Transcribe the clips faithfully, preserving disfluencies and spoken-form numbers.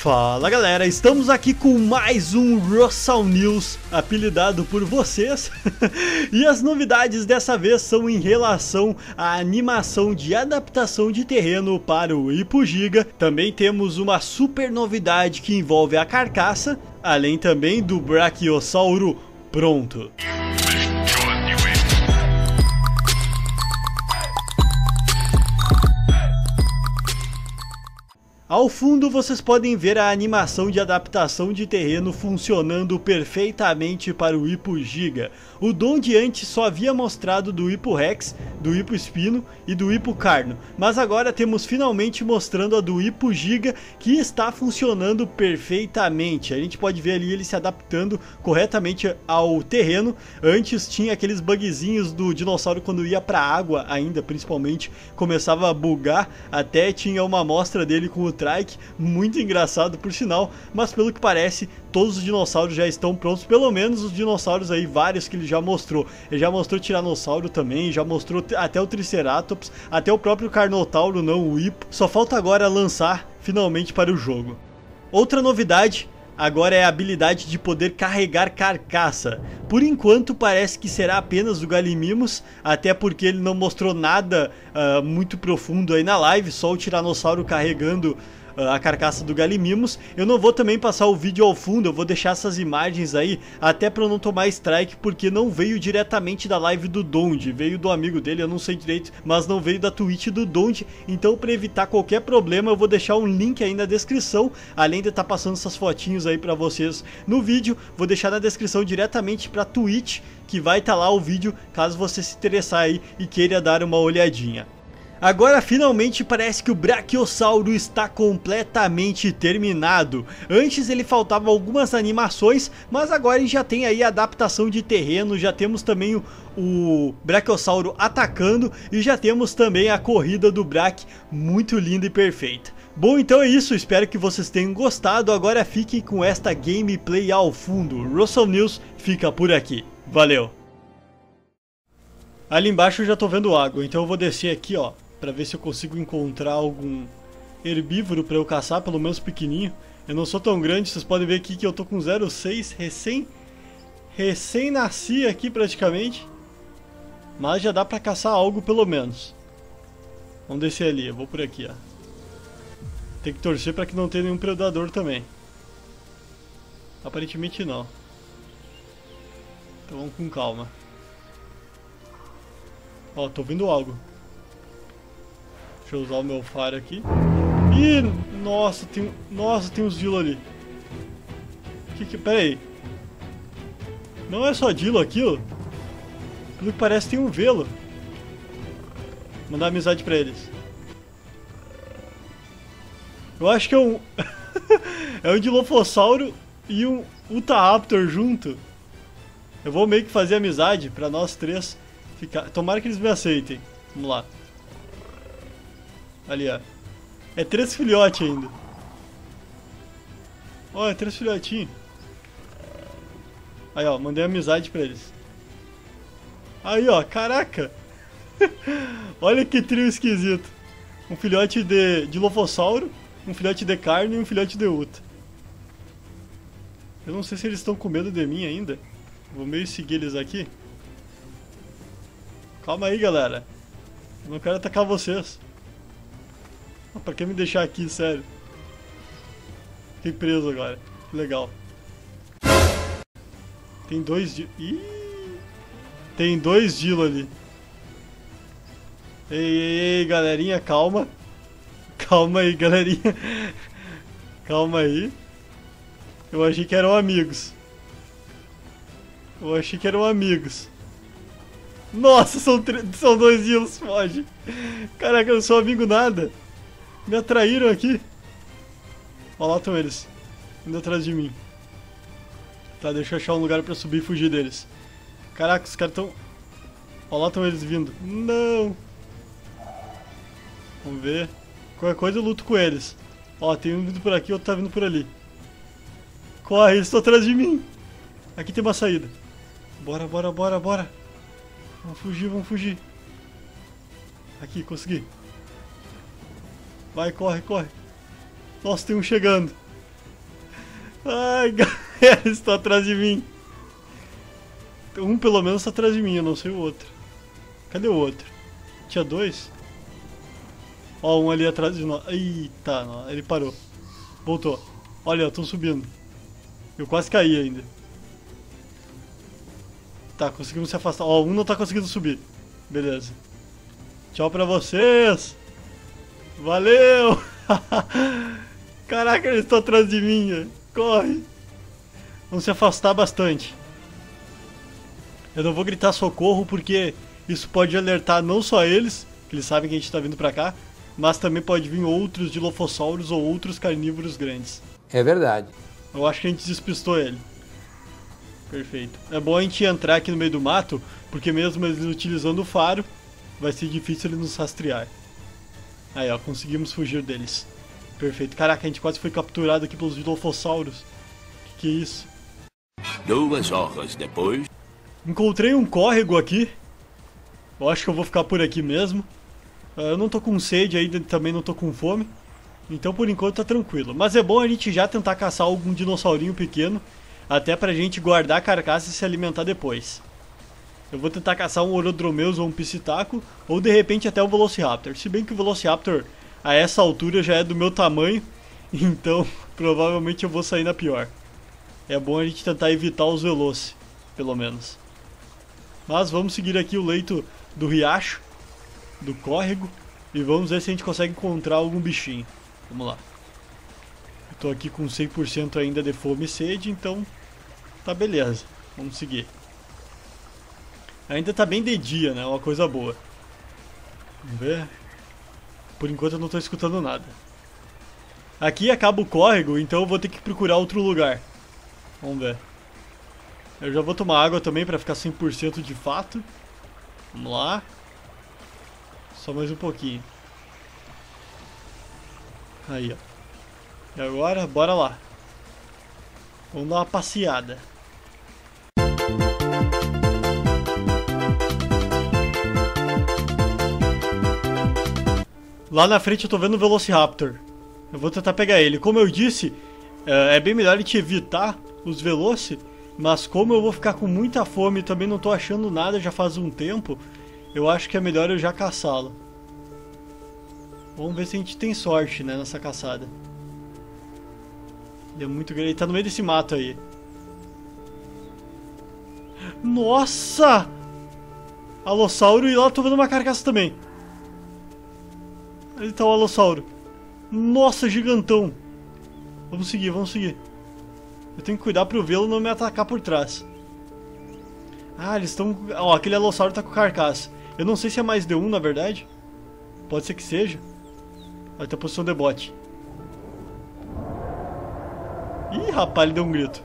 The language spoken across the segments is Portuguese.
Fala galera, estamos aqui com mais um Russell News, apelidado por vocês. E as novidades dessa vez são em relação à animação de adaptação de terreno para o Ipujiga. Também temos uma super novidade que envolve a carcaça, além também do Brachiosauro pronto. Ao fundo vocês podem ver a animação de adaptação de terreno funcionando perfeitamente para o Ipujiga. O Donde antes só havia mostrado do Ipurex, do Ipuespino e do Ipucarno, mas agora temos finalmente mostrando a do Ipujiga, que está funcionando perfeitamente. A gente pode ver ali ele se adaptando corretamente ao terreno. Antes tinha aqueles bugzinhos do dinossauro quando ia para a água ainda, principalmente, começava a bugar, até tinha uma amostra dele com o Trike, muito engraçado por sinal, mas pelo que parece todos os dinossauros já estão prontos, pelo menos os dinossauros aí, vários que ele já mostrou. Ele já mostrou Tiranossauro também, já mostrou até o Triceratops, até o próprio Carnotauro, não o Ipo. Só falta agora lançar finalmente para o jogo. Outra novidade agora é a habilidade de poder carregar carcaça. Por enquanto parece que será apenas o Gallimimus, até porque ele não mostrou nada uh, muito profundo aí na live, só o Tiranossauro carregando uh, a carcaça do Gallimimus. Eu não vou também passar o vídeo ao fundo, eu vou deixar essas imagens aí, até para eu não tomar strike, porque não veio diretamente da live do Donde, veio do amigo dele, eu não sei direito, mas não veio da Twitch do Donde. Então, para evitar qualquer problema, eu vou deixar um link aí na descrição, além de estar passando essas fotinhos aí para vocês no vídeo, vou deixar na descrição diretamente para Twitch, que vai estar lá o vídeo, caso você se interessar aí e queira dar uma olhadinha. Agora finalmente parece que o Brachiosauro está completamente terminado. Antes ele faltava algumas animações, mas agora a gente já tem aí a adaptação de terreno, já temos também o, o Brachiosauro atacando e já temos também a corrida do Brach muito linda e perfeita. Bom, então é isso, espero que vocês tenham gostado. Agora fiquem com esta gameplay ao fundo. Russell News fica por aqui. Valeu! Ali embaixo eu já tô vendo água, então eu vou descer aqui, ó, pra ver se eu consigo encontrar algum herbívoro pra eu caçar, pelo menos pequenininho. Eu não sou tão grande, vocês podem ver aqui que eu tô com zero seis, recém, recém nasci aqui praticamente. Mas já dá pra caçar algo pelo menos. Vamos descer ali, eu vou por aqui, ó. Tem que torcer pra que não tenha nenhum predador também. Aparentemente não. Então vamos com calma. Ó, tô vendo algo. Deixa eu usar o meu faro aqui. Ih, nossa, tem, nossa, tem uns Dilo ali. Que que, pera aí. Não é só Dilo aquilo? Pelo que parece tem um Velo. Mandar amizade pra eles. Eu acho que é um... é um Dilophosauro e um Utahraptor junto. Eu vou meio que fazer amizade pra nós três ficar... Tomara que eles me aceitem. Vamos lá. Ali, ó. É três filhotes ainda. Ó, é três filhotinhos. Aí, ó, mandei amizade pra eles. Aí, ó, caraca. Olha que trio esquisito. Um filhote de Dilophosauro, um filhote de Carno e um filhote de Uta. Eu não sei se eles estão com medo de mim ainda. Vou meio seguir eles aqui. Calma aí, galera. Eu não quero atacar vocês. Ah, pra que me deixar aqui, sério? Fiquei preso agora. Que legal. Tem dois Dilo. Ih! Tem dois Dilo ali. Ei, ei, ei, galerinha, calma. Calma aí, galerinha. Calma aí. Eu achei que eram amigos. Eu achei que eram amigos. Nossa, são, são dois Dilos, foge. Caraca, eu não sou amigo nada. Me atraíram aqui. Olha lá estão eles. Indo atrás de mim. Tá, deixa eu achar um lugar pra subir e fugir deles. Caraca, os caras estão... Olha lá estão eles vindo. Não. Vamos ver. Qualquer coisa eu luto com eles. Ó, tem um vindo por aqui, outro tá vindo por ali. Corre, eles estão atrás de mim. Aqui tem uma saída. Bora, bora, bora, bora. Vamos fugir, vamos fugir. Aqui, consegui. Vai, corre, corre. Nossa, tem um chegando. Ai, galera, eles estão atrás de mim. Um pelo menos está atrás de mim, eu não sei o outro. Cadê o outro? Tinha dois? Ó, um ali atrás de nós. Eita, não, ele parou. Voltou. Olha, estão subindo. Eu quase caí ainda. Tá, conseguimos se afastar. Ó, um não tá conseguindo subir. Beleza. Tchau pra vocês. Valeu. Caraca, eles estão atrás de mim. Corre. Vamos se afastar bastante. Eu não vou gritar socorro porque isso pode alertar não só eles, que eles sabem que a gente tá vindo pra cá, mas também pode vir outros dilofossauros ou outros carnívoros grandes. É verdade. Eu acho que a gente despistou ele. Perfeito. É bom a gente entrar aqui no meio do mato, porque mesmo eles utilizando o faro, vai ser difícil eles nos rastrear. Aí, ó, conseguimos fugir deles. Perfeito. Caraca, a gente quase foi capturado aqui pelos dilofossauros. Que que é isso? Duas horas depois... Encontrei um córrego aqui. Eu acho que eu vou ficar por aqui mesmo. Eu não tô com sede ainda, também não tô com fome. Então por enquanto tá tranquilo. Mas é bom a gente já tentar caçar algum dinossaurinho pequeno, até pra gente guardar a carcaça e se alimentar depois. Eu vou tentar caçar um Orodromeus ou um Psitaco, ou de repente até um Velociraptor. Se bem que o Velociraptor a essa altura já é do meu tamanho, então provavelmente eu vou sair na pior. É bom a gente tentar evitar os Veloci, pelo menos. Mas vamos seguir aqui o leito do riacho, do córrego, e vamos ver se a gente consegue encontrar algum bichinho. Vamos lá. Eu tô aqui com cem por cento ainda de fome e sede, então tá beleza. Vamos seguir. Ainda tá bem de dia, né? Uma coisa boa. Vamos ver. Por enquanto eu não tô escutando nada. Aqui acaba o córrego, então eu vou ter que procurar outro lugar. Vamos ver. Eu já vou tomar água também pra ficar cem por cento de fato. Vamos lá. Só mais um pouquinho. Aí, ó. E agora, bora lá. Vamos dar uma passeada. Lá na frente eu tô vendo o Velociraptor. Eu vou tentar pegar ele. Como eu disse, é bem melhor a gente evitar os Veloci. Mas como eu vou ficar com muita fome e também não tô achando nada já faz um tempo, eu acho que é melhor eu já caçá-lo. Vamos ver se a gente tem sorte, né, nessa caçada. Ele é muito grande, ele tá no meio desse mato aí. Nossa! Alossauro, e lá eu tô vendo uma carcaça também. Ali tá o Alossauro. Nossa, gigantão. Vamos seguir, vamos seguir. Eu tenho que cuidar pro vê-lo não me atacar por trás. Ah, eles estão... Ó, aquele Alossauro tá com carcaça. Eu não sei se é mais de um, na verdade. Pode ser que seja. Vai ter posição de bote. Ih, rapaz, ele deu um grito.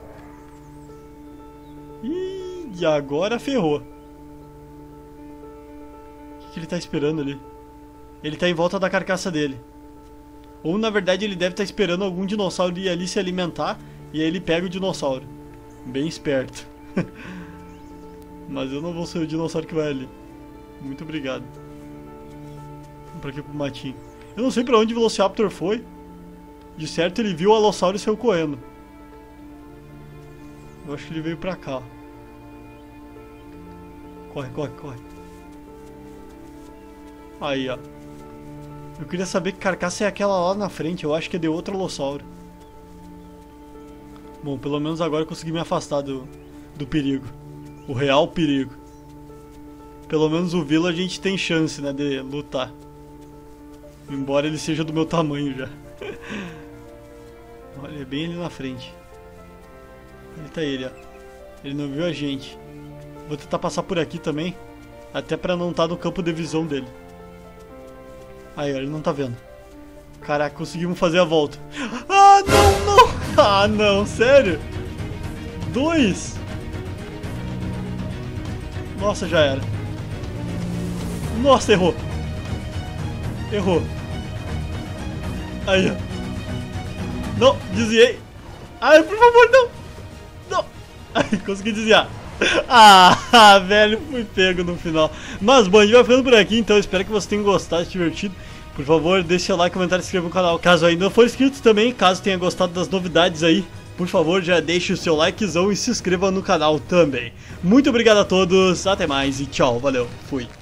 Ih, e agora ferrou. O que, que ele tá esperando ali? Ele tá em volta da carcaça dele. Ou na verdade ele deve estar esperando algum dinossauro ir ali se alimentar. E aí ele pega o dinossauro. Bem esperto. Mas eu não vou ser o dinossauro que vai ali. Muito obrigado. Vamos pra aqui pro matinho. Eu não sei pra onde o Velociraptor foi. De certo ele viu o Alossauro e saiu correndo. Eu acho que ele veio pra cá, ó. Corre, corre, corre. Aí, ó. Eu queria saber que carcaça é aquela lá na frente. Eu acho que é de outro Alossauro. Bom, pelo menos agora eu consegui me afastar do, do perigo. O real perigo. Pelo menos o Vila a gente tem chance, né, de lutar. Embora ele seja do meu tamanho já. Olha, é bem ali na frente. Ali tá ele, ó. Ele não viu a gente. Vou tentar passar por aqui também. Até pra não estar no campo de visão dele. Aí, ó, ele não tá vendo. Caraca, conseguimos fazer a volta. Ah, não, não! Ah, não, sério? Dois? Nossa, já era. Nossa, errou. Errou. Aí, ó. Não, desviei. Ai, por favor, não. Não. Ai, consegui desviar. Ah, velho, fui pego no final. Mas, bom, a gente vai ficando por aqui, então espero que vocês tenham gostado, se divertido. Por favor, deixe o like, comentário, se inscreva no canal caso ainda não for inscrito também, caso tenha gostado das novidades aí por favor já deixe o seu likezão e se inscreva no canal também. Muito obrigado a todos, até mais e tchau, valeu, fui.